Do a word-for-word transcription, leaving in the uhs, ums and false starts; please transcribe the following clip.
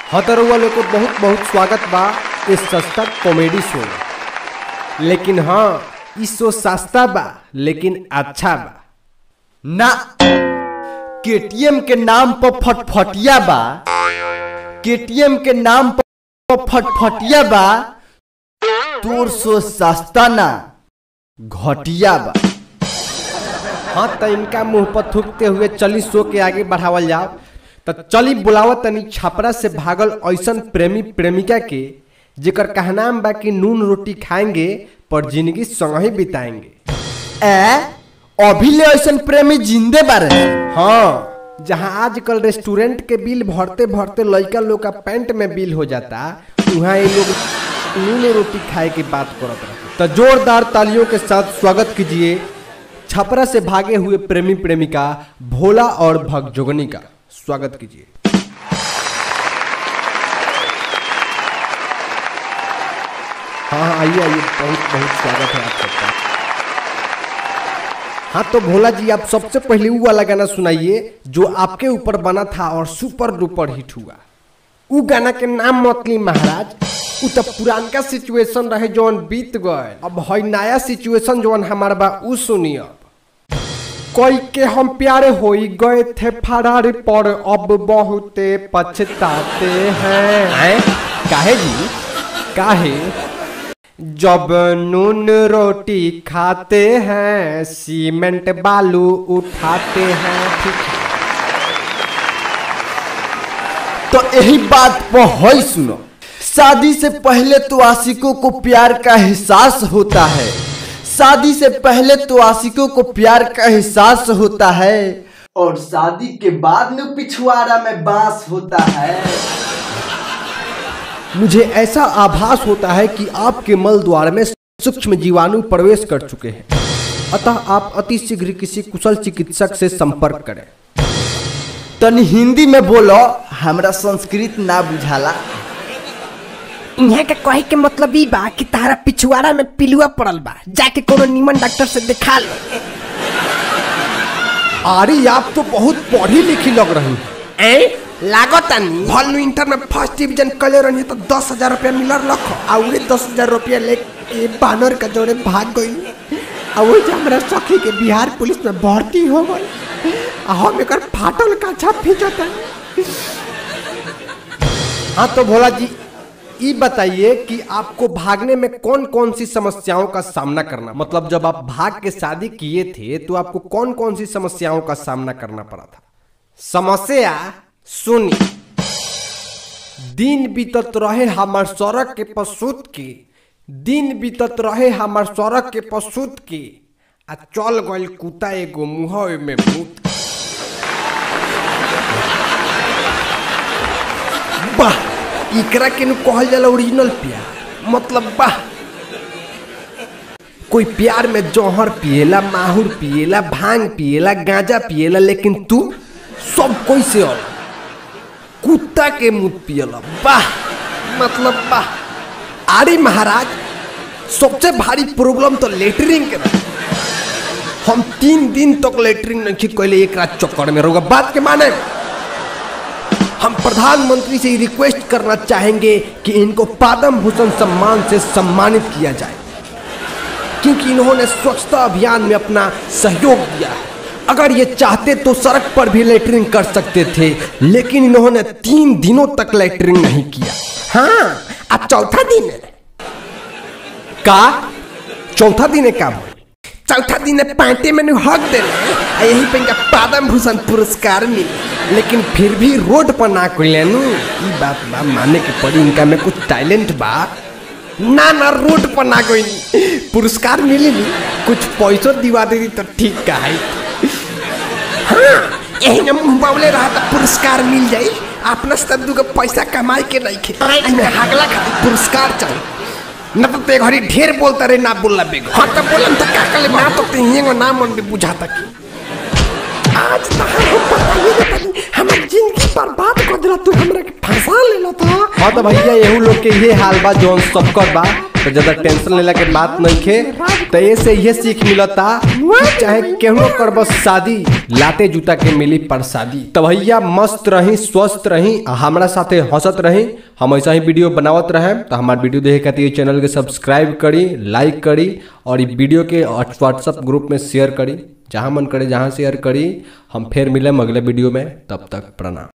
हाँ तो रउआ लोग को बहुत बहुत स्वागत बा इस सस्ता कॉमेडी शो में। लेकिन हाँ इस शो सस्ता बा लेकिन अच्छा बा ना। केटीएम के नाम पर फटफटिया बा, केटीएम के नाम पर फटफटिया बा। तोर शो सस्ता ना घटिया बा। हाँ तो इनका मुंह पर थूकते हुए चली शो के आगे बढ़ावल जाओ। तो चली बुलावा तनी छपरा से भागल ऐसन प्रेमी प्रेमिका के जेकर कहनाम बा कि नून रोटी खाएंगे पर जिंदगी संग ही बिताएंगे। ए अभी ले ऐसन प्रेमी जिंदे बारे। हाँ, जहाँ आजकल रेस्टोरेंट के बिल भरते भरते लड़का लोग का पैंट में बिल हो जाता, वहाँ ये लोग नून रोटी खाए की बात करते हैं। तो जोरदार तालियों के साथ स्वागत कीजिए छपरा से भागे हुए प्रेमी प्रेमिका भोला और भगजोगनी का। स्वागत कीजिए। हाँ हाँ आइए आइए, बहुत बहुत स्वागत है आप सबका। हाँ तो भोला जी आप सबसे पहले वो वाला गाना सुनाइए जो आपके ऊपर बना था और सुपर डुपर हिट हुआ। वो गाना के नाम मतली महाराज। वो तो पुरानका सिचुएशन रहे जौन बीत गए, अब है नया सिचुएशन जौन हमारा बा उ सुनिए। कोई के हम प्यारे हो गए थे फरार पर अब बहुते पछताते हैं। हैं? काहे जी काहे? जब नून रोटी खाते हैं सीमेंट बालू उठाते हैं। ठीक है तो यही बात पर है सुनो। शादी से पहले तो आशिकों को प्यार का एहसास होता है, शादी से पहले तो आशिकों को प्यार का एहसास होता है, और शादी के बाद में पिछवाड़ा में बांस होता है। मुझे ऐसा आभास होता है कि आपके मल द्वार में सूक्ष्म जीवाणु प्रवेश कर चुके हैं, अतः आप अति शीघ्र किसी कुशल चिकित्सक से संपर्क करें। तनी हिंदी में बोलो, हमरा संस्कृत ना बुझाला। इहाँ के कहे के मतलब ई बा कि तारा पिछवाड़ा में पिलुआ पड़ल बा, जाके कोनो नीमन डॉक्टर से दिखा लो। अरे आप तो बहुत पढ़ी लिखी लग रही हैं? लागत नहीं भल इंटर में फर्स्ट डिवीजन कले रही तो दस हजार रुपया मिलर लखो और दस हजार रुपया लेके बानर का जोड़े भाग गई। और वो हमारा सखी के बिहार पुलिस में भर्ती हो गई। हम एक फाटल का छाप खींचता। हाँ तो भोला जी ये बताइए कि आपको भागने में कौन कौन सी समस्याओं का सामना करना, मतलब जब आप भाग के शादी किए थे तो आपको कौन कौन सी समस्याओं का सामना करना पड़ा था? समस्या सुनी। दिन बीतत रहे हमार सड़क के पसूत के, दिन बीतत रहे हमार सड़क के पसूत के, आ चल गइल कुत्ता एगो मुँह में मुत। वाह, इकरा के नु कहल जाला ओरिजिनल प्यार। मतलब वाह, कोई प्यार में जौहर पिएला, माहुर पिएला, भांग पिएला, गांजा पिएला, लेकिन तू सब कोई से अलग कुत्ता के मुंह पिएला। वाह, मतलब वाह। अरे महाराज सबसे भारी प्रॉब्लम तो लेटरिंग के रहा। हम तीन दिन तक लेटरिंग नहीं कैले एक रात चक्कर में रहोगा। बात के माने हम प्रधानमंत्री से रिक्वेस्ट करना चाहेंगे कि इनको पद्म भूषण सम्मान से सम्मानित किया जाए, क्योंकि इन्होंने स्वच्छता अभियान में अपना सहयोग दिया है। अगर ये चाहते तो सड़क पर भी लेटरिंग कर सकते थे, लेकिन इन्होंने तीन दिनों तक लेटरिंग नहीं किया। हाँ, अब चौथा दिन है का चौथा दिन है का चौथा दिन है पांटे में हक दे यही पे इनका पद्म भूषण पुरस्कार मिले, लेकिन फिर भी रोड पर ना कोई लेनू। ये बात बा माने के पड़ी, इनका में कुछ टैलेंट बा। ना ना रोड पर ना कोई पुरस्कार मिली नहीं, कुछ पैसों दिवा दे तो ठीक का है। हाँ, यही ना मुँह बावले रहा तो पुरस्कार मिल जाये। अपना सदू का पैसा कमाए के नहीं खे हगला खातिर पुरस्कार चाहिए। न तो ते घरी ढेर बोलता रे ना बोलला बेगो। हाँ तो बोलन तो का कले ना तो ते हिंगो ना मन भी बुझाता की आज तो हम पता ही नहीं हमारी जिंदगी बर्बाद कर दिला। तू हमरा के फंसा ले लो तो। हाँ तो भैया यहू लोग के ये हाल बा जौन सबकर बा। तो ज्यादा टेंशन लेला के बात नहीं खे। तो ऐसे ये सीख मिलता चाहे केहनो करब शादी लाते जूता के मिली प्रसादी। तो भैया मस्त रही, स्वस्थ रही, हमारा साथे हंसत रही, हम ऐसा ही वीडियो बनावत रहे। तो हमारे वीडियो देखे खातिर चैनल के सब्सक्राइब करी, लाइक करी और वीडियो के व्हाट्सएप ग्रुप में शेयर करी, जहाँ मन करे जहाँ शेयर करी। हम फिर मिले अगले वीडियो में, तब तक प्रणाम।